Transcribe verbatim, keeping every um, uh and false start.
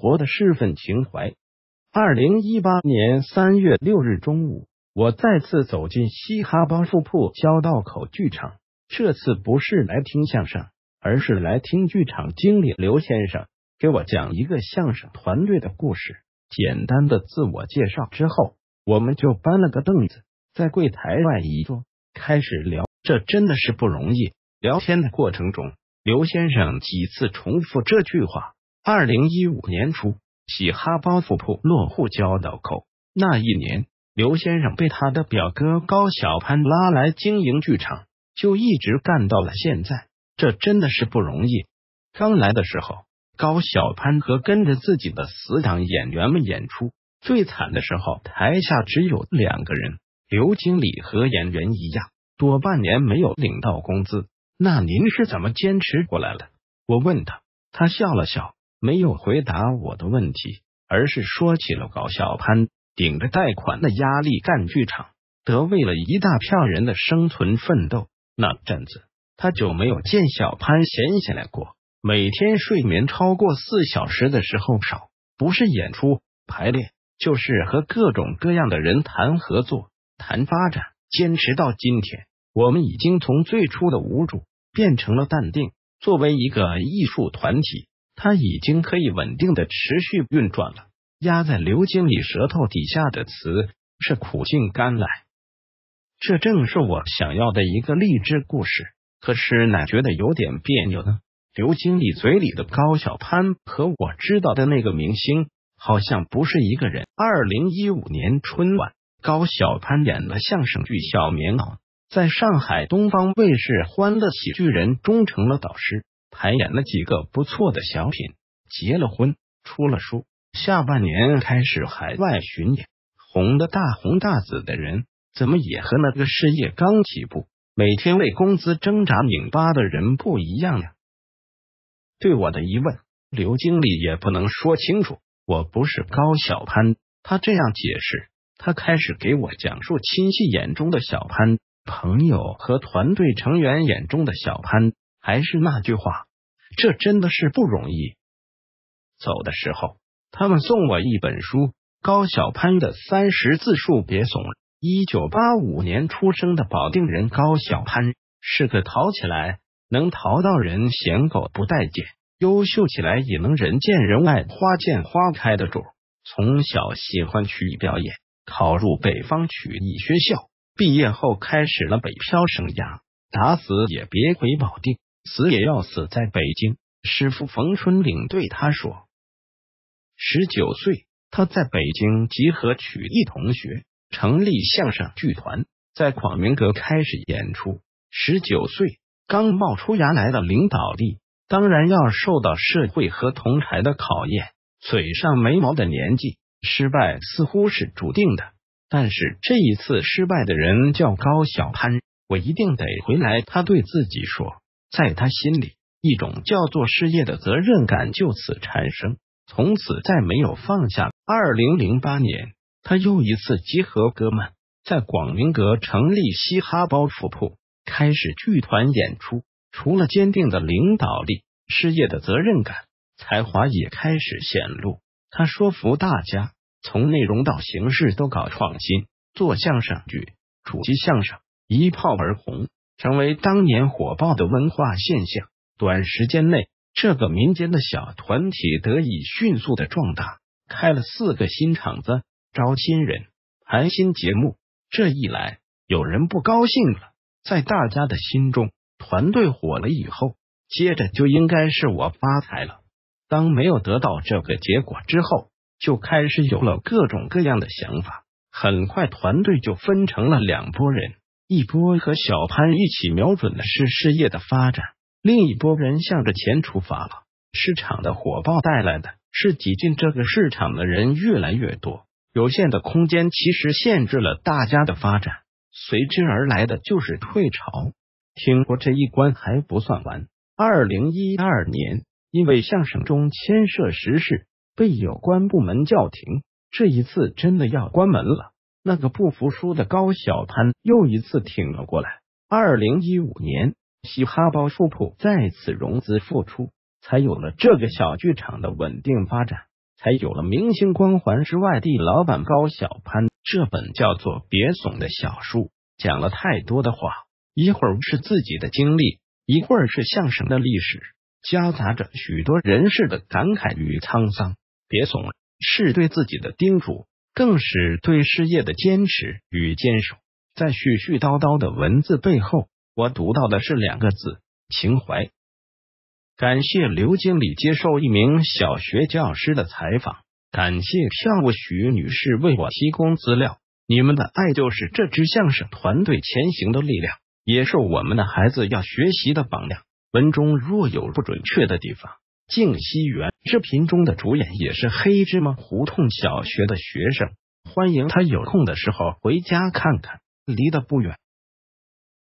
活的是份情怀。二零一八年三月六日中午，我再次走进嘻哈包袱铺交道口剧场，这次不是来听相声，而是来听剧场经理刘先生给我讲一个相声团队的故事。简单的自我介绍之后，我们就搬了个凳子，在柜台外一坐，开始聊。这真的是不容易。聊天的过程中，刘先生几次重复这句话。二零一五年初，嘻哈包袱铺落户交道口。那一年，刘先生被他的表哥高小攀拉来经营剧场，就一直干到了现在。这真的是不容易。刚来的时候，高小攀和跟着自己的死党演员们演出，最惨的时候台下只有两个人，刘经理和演员一样，多半年没有领到工资。那您是怎么坚持过来的？我问他，他笑了笑，没有回答我的问题，而是说起了高小攀顶着贷款的压力干剧场，得为了一大票人的生存奋斗。那阵子他就没有见小攀闲下来过，每天睡眠超过四小时的时候少，不是演出排练，就是和各种各样的人谈合作谈发展。坚持到今天，我们已经从最初的无助变成了淡定。作为一个艺术团体，它已经可以稳定的持续运转了。压在刘经理舌头底下的词是苦尽甘来，这正是我想要的一个励志故事。可是哪觉得有点别扭呢？刘经理嘴里的高小攀和我知道的那个明星好像不是一个人。二零一五年春晚，高小攀演了相声剧《小棉袄》，在上海东方卫视《欢乐喜剧人》中成了导师，还演了几个不错的小品，结了婚，出了书。下半年开始海外巡演，红的大红大紫的人，怎么也和那个事业刚起步，每天为工资挣扎拧巴的人不一样呀？对我的疑问，刘经理也不能说清楚。我不是高小攀，他这样解释。他开始给我讲述亲戚眼中的小攀，朋友和团队成员眼中的小攀。还是那句话，这真的是不容易。走的时候，他们送我一本书，高小攀的三十自述别怂了。一九八五年出生的保定人高小攀是个淘起来能淘到人嫌狗不待见，优秀起来也能人见人爱花见花开的主。从小喜欢曲艺表演，考入北方曲艺学校，毕业后开始了北漂生涯，打死也别回保定，死也要死在北京。师傅冯春岭对他说，十九岁他在北京集合曲艺同学，成立相声剧团，在广明阁开始演出。十九岁刚冒出芽来的领导力，当然要受到社会和同侪的考验。嘴上没毛的年纪，失败似乎是注定的。但是这一次失败的人叫高小攀，我一定得回来。他对自己说，在他心里，一种叫做事业的责任感就此产生，从此再没有放下。二零零八年，他又一次集合哥们，在广明阁成立嘻哈包袱铺，开始剧团演出。除了坚定的领导力，事业的责任感，才华也开始显露。他说服大家，从内容到形式都搞创新，做相声剧，主题相声一炮而红，成为当年火爆的文化现象。短时间内，这个民间的小团体得以迅速的壮大，开了四个新场子，招新人，排新节目。这一来，有人不高兴了。在大家的心中，团队火了以后，接着就应该是我发财了。当没有得到这个结果之后，就开始有了各种各样的想法。很快团队就分成了两拨人，一波和小攀一起瞄准的是事业的发展，另一拨人向着钱出发了。市场的火爆带来的是挤进这个市场的人越来越多，有限的空间其实限制了大家的发展，随之而来的就是退潮。听过这一关还不算完，二零一二年因为相声中牵涉时事，被有关部门叫停，这一次真的要关门了。那个不服输的高小攀又一次挺了过来。二零一五年，嘻哈包袱铺再次融资复出，才有了这个小剧场的稳定发展。 才有了明星光环之外地老板高晓攀。这本叫做《别怂》的小书讲了太多的话，一会儿是自己的经历，一会儿是相声的历史，夹杂着许多人世的感慨与沧桑。别怂是对自己的叮嘱，更是对事业的坚持与坚守。在絮絮叨叨的文字背后，我读到的是两个字：情怀。感谢刘经理接受一名小学教师的采访，感谢跳舞徐女士为我提供资料。你们的爱就是这支相声团队前行的力量，也是我们的孩子要学习的榜样。文中若有不准确的地方，敬惜原视频中的主演也是黑芝麻胡同小学的学生，欢迎他有空的时候回家看看，离得不远。